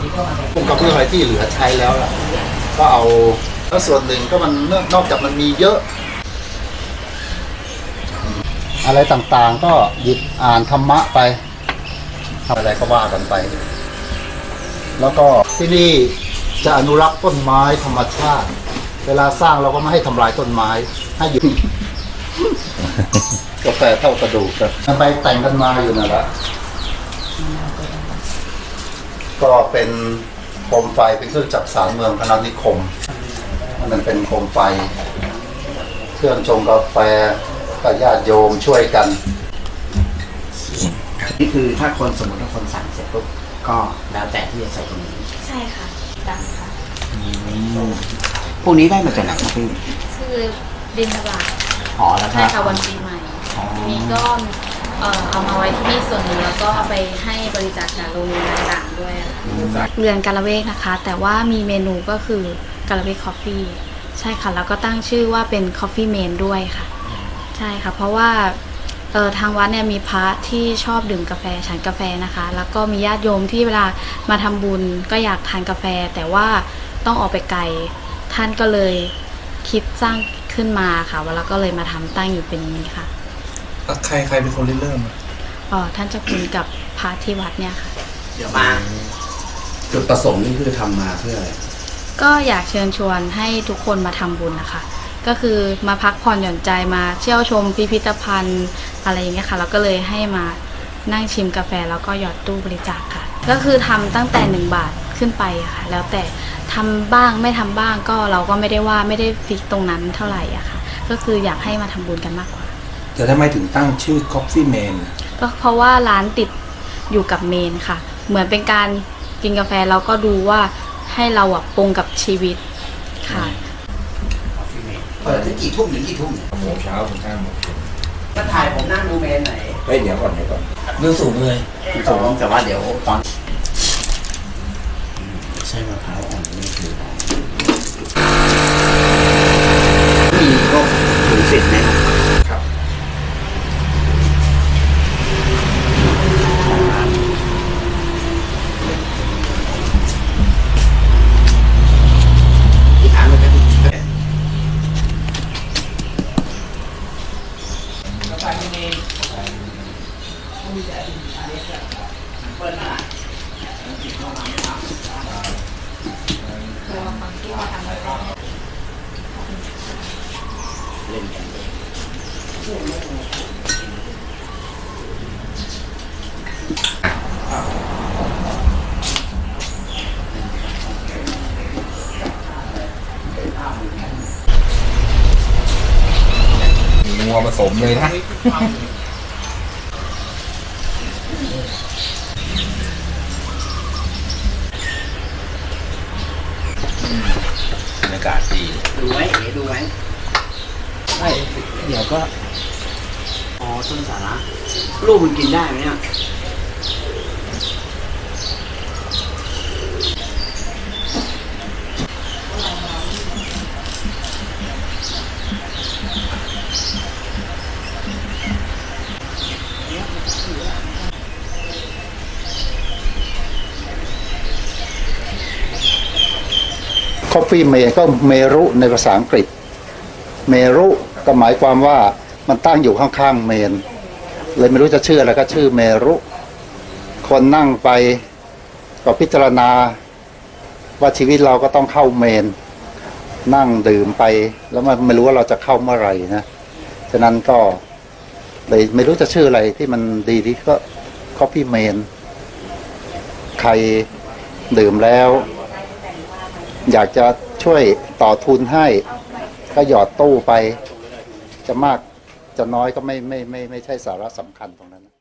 พวกกระเบื้องอะไรที่เหลือใช้แล้วล่ะก็เอาแล้วส่วนหนึ่งก็มันนอกจากมันมีเยอะ อะไรต่างๆก็หยิบอ่านธรรมะไปทำอะไรก็ว่ากันไป แล้วก็ที่นี่จะอนุรักษ์ต้นไม้ธรรมชาติเวลาสร้างเราก็ไม่ให้ทำลายต้นไม้ให้อยู่ กาแฟเท่ากระดูกครับไปแต่งกันมาอยู่นั่นแหละก็เป็นโคมไฟเป็นเครื่องจักสานเมืองพนัสนิคมมันเป็นโคมไฟเครื่องชงกาแฟกับญาติโยมช่วยกันนี่คือถ้าคนสมมติว่าคนสั่งเสร็จปุ๊บก็แล้วแต่ที่จะใส่ตรงนี้ใช่ค่ะดังค่ะพวกนี้ได้มาจากไหนครับพี่คือบิณฑบาตอ๋อแล้วใช่ค่ะวันปีใหม่ทีนี้ก็เอามาไว้ที่นี่ส่วนหนึ่งแล้วก็เอาไปให้บริจาคจากโรงเรียนต่างๆด้วยเรือนกาละเวกนะคะแต่ว่ามีเมนูก็คือกาละเวกคอฟฟี่ใช่ค่ะแล้วก็ตั้งชื่อว่าเป็นคอฟฟี่เมนด้วยค่ะใช่ค่ะเพราะว่าทางวัดเนี่ยมีพระที่ชอบดื่มกาแฟฉันกาแฟนะคะแล้วก็มีญาติโยมที่เวลามาทำบุญก็อยากทานกาแฟแต่ว่าต้องออกไปไกลท่านก็เลยคิดสร้างขึ้นมาค่ะแล้วก็เลยมาทำตั้งอยู่เป็นนี้ค่ะใครเป็นคนเริ่มท่านเจ้าคุณกับพระที่วัดเนี่ยค่ะเดี๋ยวมาจุดประสงค์นี่คือทำมาเพื่ออะไรก็อยากเชิญชวนให้ทุกคนมาทำบุญนะคะก็คือมาพักผ่อนหย่อนใจมาเที่ยวชมพิพิธภัณฑ์อะไรอย่างเงี้ยค่ะแล้วก็เลยให้มานั่งชิมกาแฟแล้วก็หยอดตู้บริจาคค่ะก็คือทำตั้งแต่1 บาทขึ้นไปค่ะแล้วแต่ทำบ้างไม่ทำบ้างก็เราก็ไม่ได้ว่าไม่ได้ฟิกตรงนั้นเท่าไหร่อะค่ะก็คืออยากให้มาทำบุญกันมากกว่าแต่ทำไมถึงตั้งชื่อ Coffee Man ก็เพราะว่าร้านติดอยู่กับเมนค่ะเหมือนเป็นการกินกาแฟเราก็ดูว่าให้เราปรงกับชีวิตค่ะเปิดถึงกี่ทุ่มถึงกี่ทุ่มโมงเช้าถึง5 โมงมาถ่ายผมนั่งดูเมนไหนเดี๋ยวก่อนเรื่องสูงเลยสูงแต่ว่าเดี๋ยวตอนใช่มะพร้าวอ่อนนี่คือมีพวกถุงสิทธิ์ไหมครับอีกครั้งเลยครับเปิดมาเล่นกันงัวผสมเลยนะบรรยากาศดีดูไหมดูไหมไม่เดี๋ยวก็ต้นสาระลูกมันกินได้ไหมเนี่ยคอฟฟี่เมนก็เมรุในภาษาอังกฤษเมรุก็หมายความว่ามันตั้งอยู่ข้างๆเมนเลยไม่รู้จะชื่ออะไรก็ชื่อเมรุคนนั่งไปก็พิจารณาว่าชีวิตเราก็ต้องเข้าเมนนั่งดื่มไปแล้วมันไม่รู้ว่าเราจะเข้าเมื่อไหร่นะฉะนั้นก็เลยไม่รู้จะชื่ออะไรที่มันดีที่ก็คอฟฟี่เมนใครดื่มแล้วอยากจะช่วยต่อทุนให้ก็หยอดตู้ไปจะมากจะน้อยก็ไม่ใช่สาระสำคัญตรงนั้น